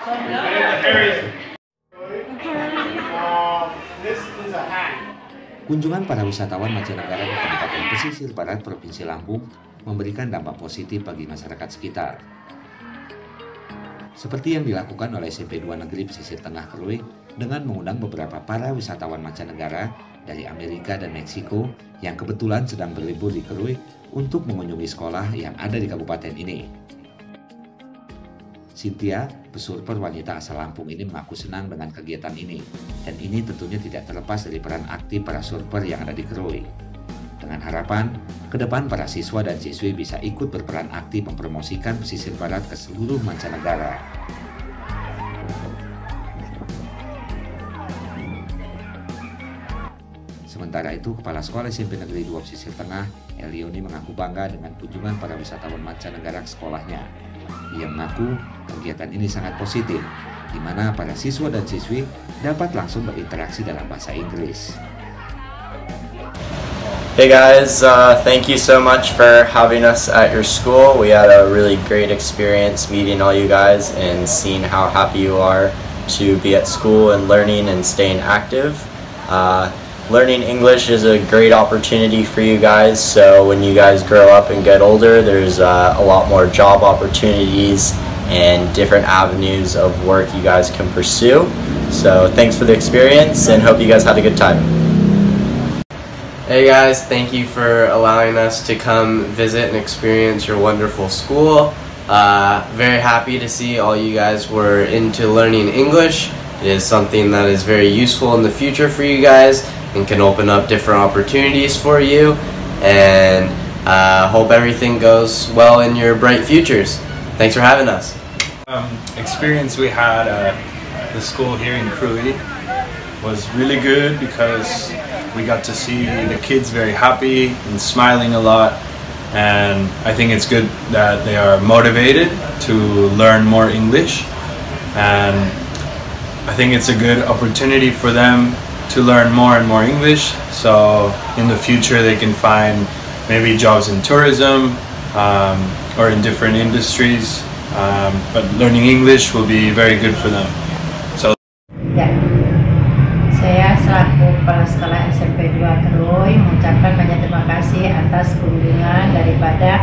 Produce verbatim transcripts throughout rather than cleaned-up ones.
Kunjungan para wisatawan mancanegara ke Kabupaten Pesisir Barat Provinsi Lampung memberikan dampak positif bagi masyarakat sekitar. Seperti yang dilakukan oleh S M P dua Negeri Pesisir Tengah Krui dengan mengundang beberapa para wisatawan mancanegara dari Amerika dan Meksiko yang kebetulan sedang berlibur di Krui untuk mengunjungi sekolah yang ada di kabupaten ini. Cynthia, pesurfer wanita asal Lampung ini mengaku senang dengan kegiatan ini, dan ini tentunya tidak terlepas dari peran aktif para surfer yang ada di Krui. Dengan harapan, ke depan para siswa dan siswi bisa ikut berperan aktif mempromosikan pesisir barat ke seluruh mancanegara. Sementara itu, Kepala Sekolah S M P Negeri dua Pesisir Tengah, Elioni, mengaku bangga dengan kunjungan para wisatawan mancanegara ke sekolahnya. Ia mengaku kegiatan ini sangat positif, di mana para siswa dan siswi dapat langsung berinteraksi dalam bahasa Inggris. Hey guys, uh, thank you so much for having us at your school. We had a really great experience meeting all you guys and seeing how happy you are to be at school and learning and staying active. Uh, Learning English is a great opportunity for you guys, so when you guys grow up and get older, there's uh, a lot more job opportunities and different avenues of work you guys can pursue. So thanks for the experience and hope you guys had a good time. Hey guys, thank you for allowing us to come visit and experience your wonderful school. Uh, very happy to see all you guys were into learning English. It is something that is very useful in the future for you guys and can open up different opportunities for you, and uh, hope everything goes well in your bright futures. Thanks for having us. Um, experience we had at the school here in Krui was really good because we got to see the kids very happy and smiling a lot, and I think it's good that they are motivated to learn more English, and I think it's a good opportunity for them to learn more and more English, so in the future they can find maybe jobs in tourism um, or in different industries, um, but learning English will be very good for them. So ya, saya selaku Kepala Sekolah S M P dua Krui mengucapkan banyak terima kasih atas kunjungan daripada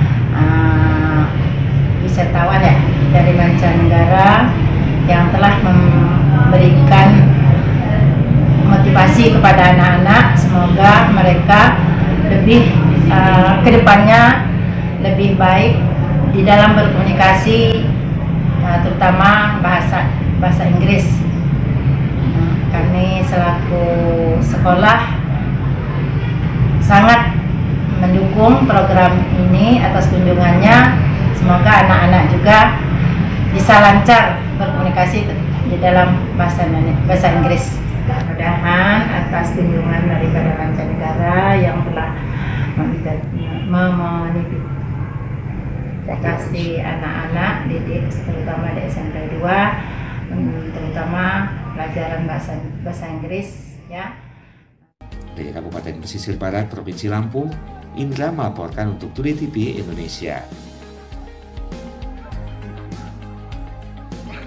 uh, wisatawan ya dari mancanegara yang telah memberikan motivasi kepada anak-anak. Semoga mereka lebih uh, kedepannya lebih baik di dalam berkomunikasi, uh, terutama bahasa bahasa Inggris. Uh, kami selaku sekolah sangat mendukung program ini atas kunjungannya. Semoga anak-anak juga bisa lancar berkomunikasi di dalam bahasa bahasa Inggris. Mudah-mudahan atas kunjungan daripada mancanegara yang telah memotivasi anak-anak didik, terutama di S M P dua, terutama pelajaran bahasa bahasa Inggris ya. Dari Kabupaten Pesisir Barat Provinsi Lampung, Indra melaporkan untuk Turi T V Indonesia.